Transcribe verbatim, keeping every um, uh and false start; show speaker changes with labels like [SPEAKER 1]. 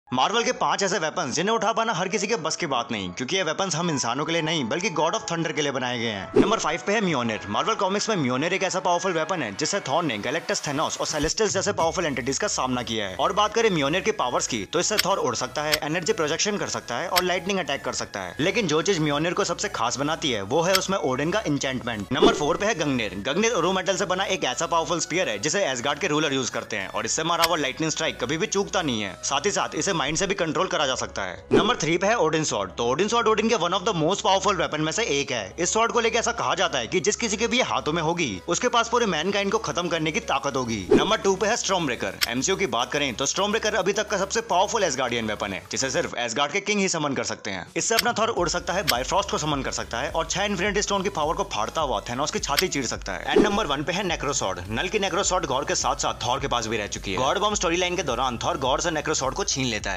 [SPEAKER 1] Marvel के पांच ऐसे वेपन्स जिन्हें उठा पाना हर किसी के बस की बात नहीं, क्योंकि ये वेपन्स हम इंसानों के लिए नहीं बल्कि गॉड ऑफ थंडर के लिए बनाए गए हैं। नंबर फाइव पे है म्योनिर। मार्वल कॉमिक्स में म्योनिर एक ऐसा पावरफुल वेपन है जिससे थॉर ने गैलेक्टस, थेनोस और सेलेस्टियल्स जैसे पावरफुल एंटिटीज का सामना किया है। और बात करें म्योनिर की पावर्स की, तो इससे थॉर उड़ सकता है, एनर्जी प्रोजेक्शन कर सकता है और लाइटनिंग अटैक कर सकता है। लेकिन जो चीज म्योनिर को सबसे खास बनाती है वो है उसमें ओडिन का इंचेंटमेंट। नंबर फोर पे है गंगनिर। गंगनिर उरू मेटल से बना एक ऐसा पावरफुल स्पीयर है जिसे एसगार्ड के रूलर यूज करते हैं और इससे मारा हुआ लाइटनिंग स्ट्राइक कभी भी चूकता नहीं है। साथ ही साथ इसे माइंड से भी कंट्रोल करा जा सकता है। नंबर थ्री पे है ओडिन स्वॉर्ड। तो ओडिन स्वॉर्ड ओडिन के one of the most powerful weapon में से एक है। इस स्वॉर्ड को लेकर ऐसा कहा जाता है कि जिस किसी के भी ये हाथों में होगी उसके पास पूरे मैनकाइंड को खत्म करने की ताकत होगी। नंबर टू पे है स्टॉर्मब्रेकर। एमसीयू की बात करें तो स्टॉर्मब्रेकर अभी तक का सबसे पावरफुल एसगार्डियन वेपन है जिसे सिर्फ एसगार्ड के किंग ही समन कर सकते हैं। इससे अपना थॉर उड़ सकता है, बायफ्रॉस्ट को समन कर सकता है और छह इन्फिनिटी स्टोन की पावर को फाड़ता हुआ थेनोस की छाती चीर सकता है। एंड नंबर वन पे है नेक्रोसॉर्ड। नल की नेक्रोसॉर्ड गॉड के साथ साथ थॉर के पास भी रह चुकी है। गॉड बॉम्ब स्टोरी लाइन के दौरान थॉर गॉड से नेक्रोसॉर्ड को छीन लेता है।